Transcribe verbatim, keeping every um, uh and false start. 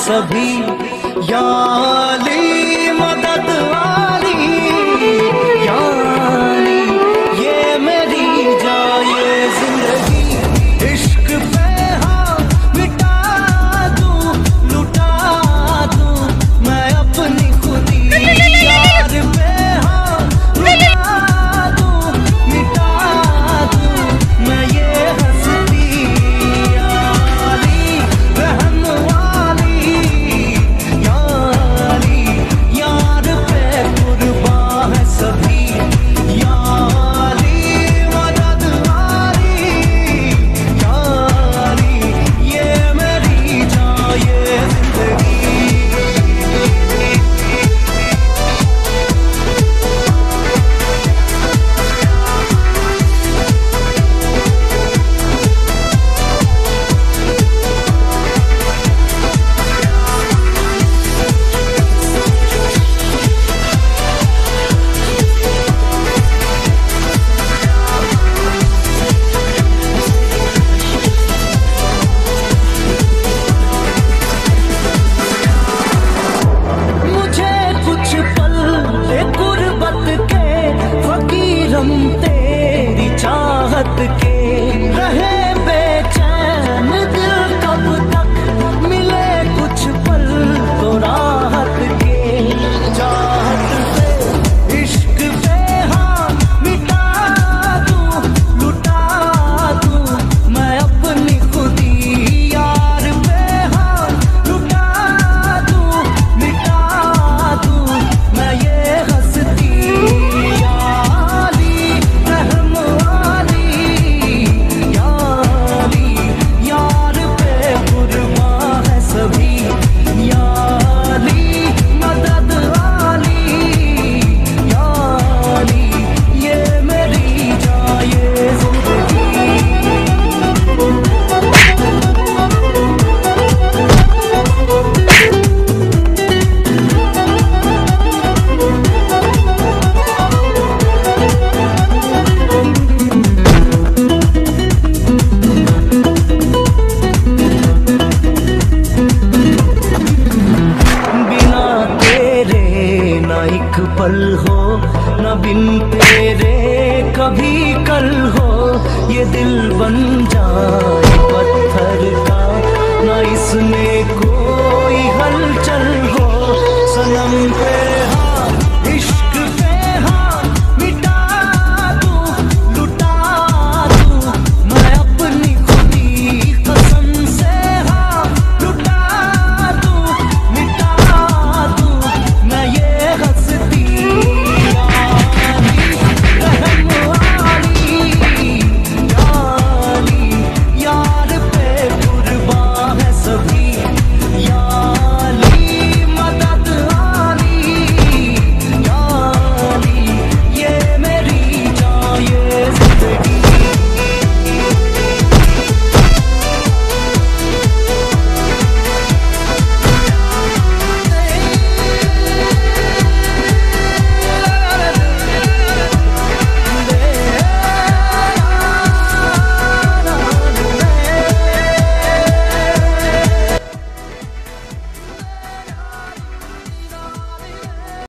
सभी, या अली मदद वाली, या अली ये मेरी जाए जिंदगी। इश्क पे हाँ मिटा दूं, लुटा दूं मैं अपनी खुदी, यार पे हाँ मिटा दूं, मिटा दूं मैं ये हंसती। या अली रहम वाली, या अली यार पे कुर्बान है सभी, या अली मदद वाली, या अली ये मेरी जाए जिंदगी। मुझे कुछ पल दे गुर्बत के, फकीरम तेरी चाहत के, रहे बेचैन दिल कब तक, मिले कुछ पल तो राहत के। चाहत पे इश्क पे हाँ मिटा दूं, लुटा दूं मैं अपनी खुदी, यार पे हाँ लुटा दूं, मिटा दूं मैं ये हंसती। या अली रहम वाली, या अली यार पे कुर्बान है सभी, या अली मदद वाली, या अली ये मेरी जाए जिंदगी। बिना तेरे ना एक पल हो, न बिन तेरे कभी कल हो, ये दिल बन जाए पत्थर का, न इसमें कोई हलचल हो, सनम पे